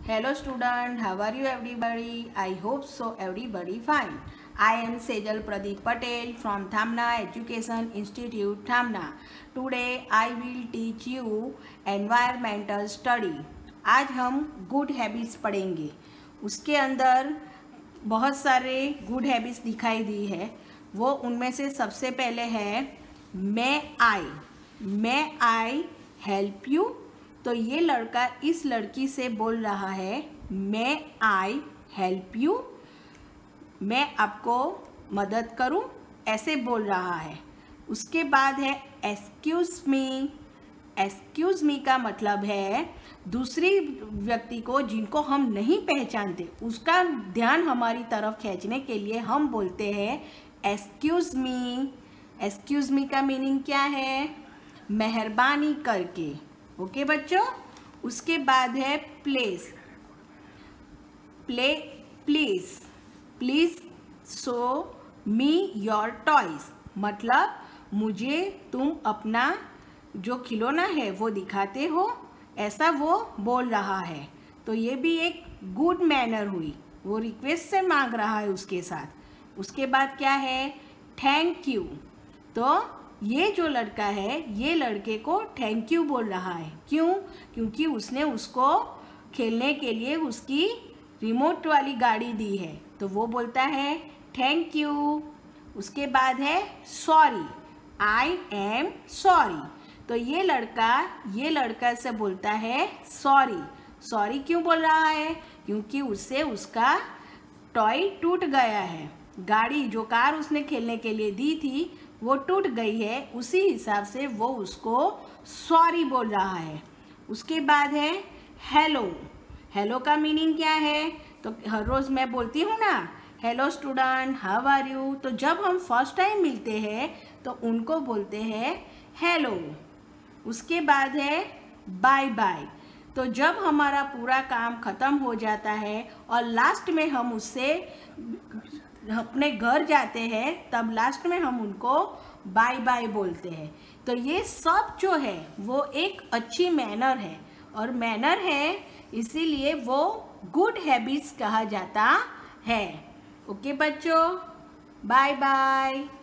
Hello student, how are you everybody? I hope so everybody fine. I am Sejal Pradeep Patel from Thamna Education Institute, Thamna. Today I will teach you environmental study. आज हम good habits पढ़ेंगे। उसके अंदर बहुत सारे good habits दिखाई दी है। वो उनमें से सबसे पहले है मैं आई हेल्प यू। तो ये लड़का इस लड़की से बोल रहा है मैं आई हेल्प यू, मैं आपको मदद करूं, ऐसे बोल रहा है। उसके बाद है एक्सक्यूज़ मी का मतलब है दूसरी व्यक्ति को जिनको हम नहीं पहचानते उसका ध्यान हमारी तरफ खींचने के लिए हम बोलते हैं एक्सक्यूज़ मी का मीनिंग क्या है? मेहरबानी करके। ओके बच्चों। उसके बाद है please show me your toys, मतलब मुझे तुम अपना जो खिलौना है वो दिखाते हो, ऐसा वो बोल रहा है। तो ये भी एक गुड मैनर हुई, वो रिक्वेस्ट से मांग रहा है उसके साथ। उसके बाद क्या है? Thank you. तो ये जो लड़का है ये लड़के को थैंक यू बोल रहा है। क्यों? क्योंकि उसने उसको खेलने के लिए उसकी रिमोट वाली गाड़ी दी है, तो वो बोलता है थैंक यू। उसके बाद है सॉरी, आई एम सॉरी। तो ये लड़का से बोलता है सॉरी क्यों बोल रहा है? क्योंकि उससे उसका टॉय टूट गया है। गाड़ी जो कार उसने खेलने के लिए दी थी वो टूट गई है, उसी हिसाब से वो उसको सॉरी बोल रहा है। उसके बाद है हेलो का मीनिंग क्या है? तो हर रोज़ मैं बोलती हूँ ना hello student how are you, तो जब हम फर्स्ट टाइम मिलते हैं तो उनको बोलते हैं हेलो। उसके बाद है बाय। तो जब हमारा पूरा काम ख़त्म हो जाता है और लास्ट में हम उससे अपने घर जाते हैं, तब लास्ट में हम उनको बाय बोलते हैं। तो ये सब जो है वो एक अच्छी मैनर है, और मैनर है इसीलिए वो गुड हैबिट्स कहा जाता है। ओके बच्चों, बाय बाय।